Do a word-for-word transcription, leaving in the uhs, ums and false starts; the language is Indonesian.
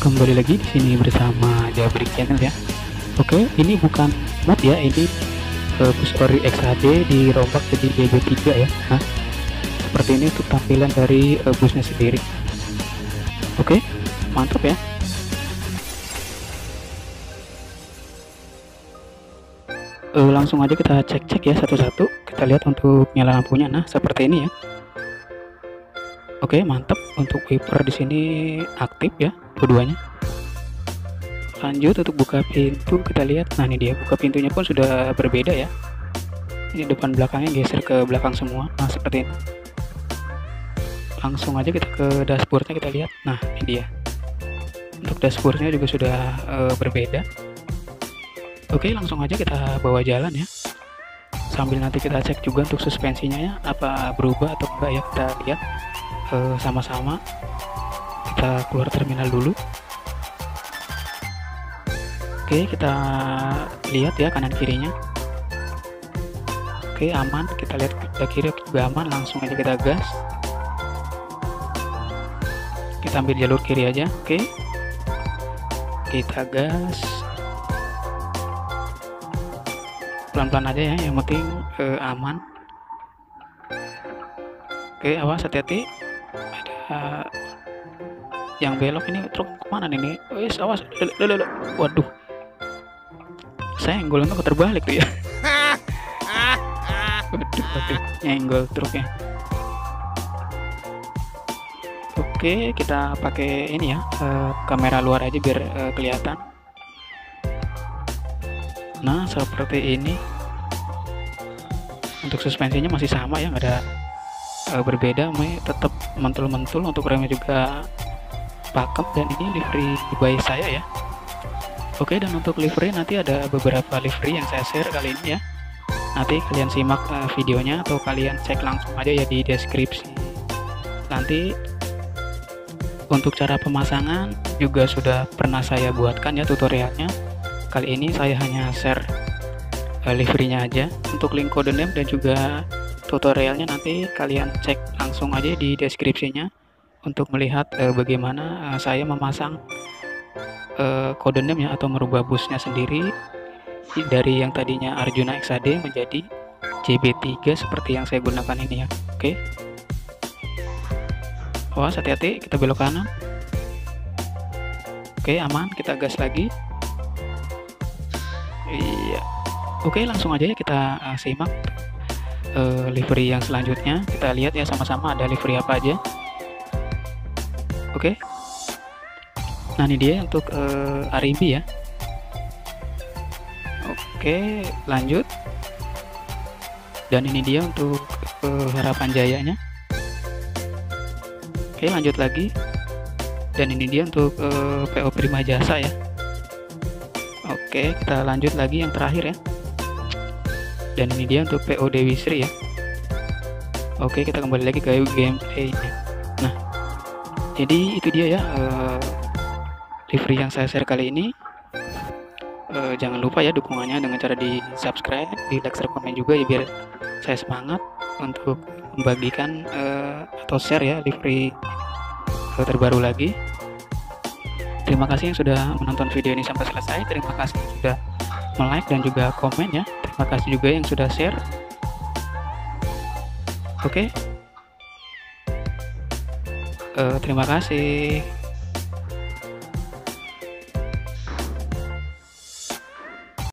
Kembali lagi di sini bersama Jabrik Channel ya. Oke, ini bukan mod ya, ini uh, bus ori X H D dirombak jadi D B tiga ya. Nah, seperti ini untuk tampilan dari uh, busnya sendiri. Oke, mantap ya. Uh, langsung aja kita cek-cek ya satu-satu. Kita lihat untuk nyala lampunya. Nah, seperti ini ya. Oke, mantap. Untuk wiper di sini aktif ya, keduanya. Lanjut untuk buka pintu, kita lihat. Nah, ini dia, buka pintunya pun sudah berbeda ya. Ini depan belakangnya geser ke belakang semua. Nah, seperti ini. Langsung aja kita ke dashboardnya, kita lihat. Nah, ini dia. Untuk dashboardnya juga sudah e, berbeda. Oke, langsung aja kita bawa jalan ya. Sambil nanti kita cek juga untuk suspensinya ya, apa berubah atau enggak ya, kita lihat sama-sama. Kita keluar terminal dulu. Oke, kita lihat ya kanan kirinya. Oke, aman. Kita lihat ke kiri juga aman. Langsung aja kita gas. Kita ambil jalur kiri aja. Oke, kita gas pelan-pelan aja ya, yang penting eh, aman. Oke, awas, hati-hati. Ada yang belok ini, truk kemana nih? Wes, awas. Lele, lele. Waduh, saya nyenggol itu terbalik tuh ya. Waduh, waduh, nyenggol truknya. Oke, kita pakai ini ya, uh, kamera luar aja biar uh, kelihatan. Nah, seperti ini. Untuk suspensinya masih sama ya, nggak ada uh, berbeda, tetap mentul-mentul. Untuk remnya juga pakem, dan ini livery by saya ya. Oke, dan untuk livery nanti ada beberapa livery yang saya share kali ini ya. Nanti kalian simak uh, videonya atau kalian cek langsung aja ya di deskripsi. Nanti untuk cara pemasangan juga sudah pernah saya buatkan ya tutorialnya. Kali ini saya hanya share uh, liverynya aja. Untuk link code name dan juga tutorialnya nanti kalian cek langsung aja di deskripsinya untuk melihat uh, bagaimana uh, saya memasang uh, code name ya, atau merubah busnya sendiri dari yang tadinya Arjuna X H D menjadi J B tiga seperti yang saya gunakan ini ya. Oke, awas, hati-hati, kita belok kanan. Oke, aman, kita gas lagi. Iya. Oke, langsung aja ya kita uh, simak uh, livery yang selanjutnya. Kita lihat ya sama-sama ada livery apa aja. Oke, nah ini dia untuk uh, Aribi ya. Oke, lanjut. Dan ini dia untuk uh, Harapan Jayanya. Oke, lanjut lagi. Dan ini dia untuk uh, P O Prima Jasa ya. Oke, kita lanjut lagi yang terakhir ya. Dan ini dia untuk P O Dewi Sri ya. Oke, kita kembali lagi ke gameplaynya. Nah, jadi itu dia ya uh, livery yang saya share kali ini. Uh, jangan lupa ya dukungannya dengan cara di subscribe, di like, share, komen juga ya, biar saya semangat untuk membagikan uh, atau share ya livery uh, terbaru lagi. Terima kasih yang sudah menonton video ini sampai selesai. Terima kasih yang sudah like dan juga komen ya. Terima kasih juga yang sudah share. Oke, uh, terima kasih.